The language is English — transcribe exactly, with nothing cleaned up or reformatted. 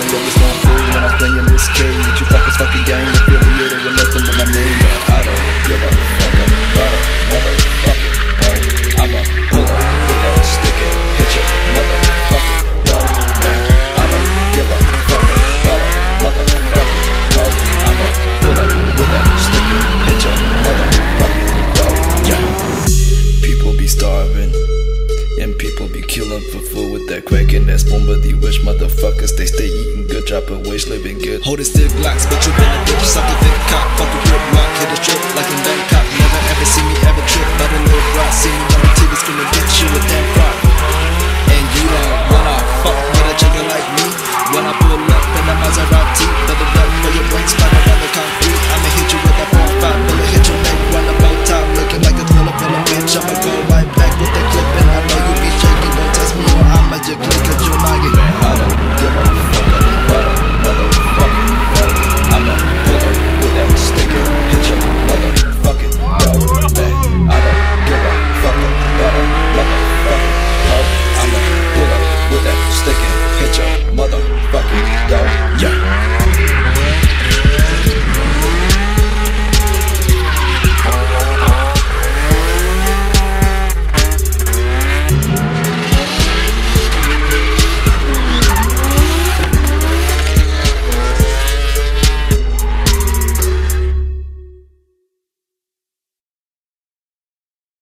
Yo, it's not free when I'm playing this game. You fuckers fucking gang affiliated with nothing but my name. But I don't give a fuck about a motherfucking thing. I'ma pull up with that stick and hit your motherfucking dog, man. I don't give a fuck about a motherfucking dog. I'ma pull up with that stick and hit your motherfucking dog, yeah. People be starving and people be killing for food with that crack and that spoon. But these rich motherfuckers, they stay eating good, dropping weight, living good, holding stick blocks. But you been a bitch, suck a thick cock, fuck a grip rock, hit a strip like in Bangkok. Never ever see me ever trip, but a little rock. See me on the T V screaming, bitch, you a damn fraud.